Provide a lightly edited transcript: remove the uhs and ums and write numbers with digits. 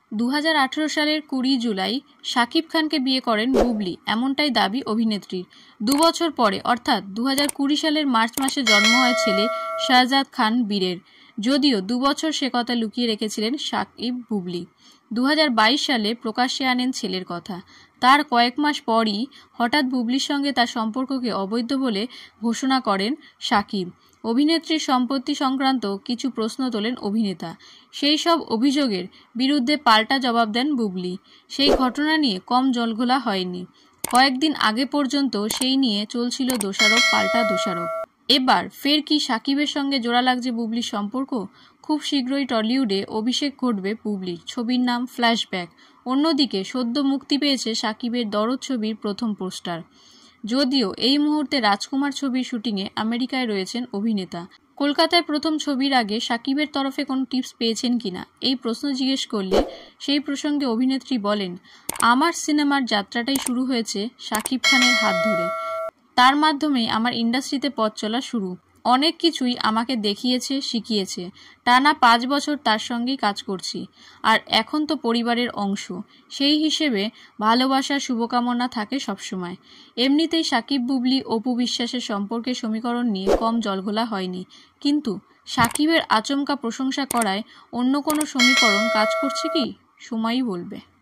2018 সালের 20 জুলাই শাকিব খানকে বিয়ে করেন বুবলি, এমনটাই দাবি অভিনেত্রীর। 2 বছর পরে অর্থাৎ 2020 সালের মার্চ মাসে জন্ম হয় ছেলে শাহজাদ খান বীরের। যদিও 2 বছর সে কথা লুকিয়ে রেখেছিলেন শাকিব বুবলি। 2022 সালে প্রকাশ্যে আনেন ছেলের কথা। তার কয়েক মাস পরই হঠাৎ বুবলির সঙ্গে তার সম্পর্ককে অবৈধ বলে ঘোষণা করেন শাকিব। অভিনেত্রীর সম্পত্তি সংক্রান্ত কিছু প্রশ্ন তোলেন অভিনেতা। সেই সব অভিযোগের বিরুদ্ধে পাল্টা জবাব দেন বুবলি। সেই ঘটনা নিয়ে কম জলঘোলা হয়নি। কয়েকদিন আগে পর্যন্ত সেই নিয়ে চলছিল দোষারোপ পাল্টা দোষারোপ। এবার ফের কি শাকিবের সঙ্গে জোড়া লাগছে বুবলির সম্পর্ক? খুব শীঘ্রই টলিউডে অভিষেক ঘটবে বুবলির। ছবির নাম ফ্ল্যাশব্যাক। অন্যদিকে সদ্য মুক্তি পেয়েছে শাকিবের দরদ ছবির প্রথম পোস্টার। যদিও এই মুহূর্তে রাজকুমার ছবির শুটিংয়ে আমেরিকায় রয়েছেন অভিনেতা। কলকাতায় প্রথম ছবির আগে শাকিবের তরফে কোনো টিপস পেয়েছেন কিনা এই প্রশ্ন জিজ্ঞেস করলে সেই প্রসঙ্গে অভিনেত্রী বলেন, আমার সিনেমার যাত্রাটাই শুরু হয়েছে শাকিব খানের হাত ধরে। তার মাধ্যমেই আমার ইন্ডাস্ট্রিতে পথ চলা শুরু। অনেক কিছুই আমাকে দেখিয়েছে, শিখিয়েছে। টানা 5 বছর তার সঙ্গেই কাজ করছি। আর এখন তো পরিবারের অংশ। সেই হিসেবে ভালোবাসার শুভকামনা থাকে সবসময়। এমনিতেই শাকিব বুবলি অপু বিশ্বাসের সম্পর্কের সমীকরণ নিয়ে কম জলঘোলা হয়নি। কিন্তু শাকিবের আচমকা প্রশংসা করায় অন্য কোনো সমীকরণ কাজ করছে কি? সময়ই বলবে।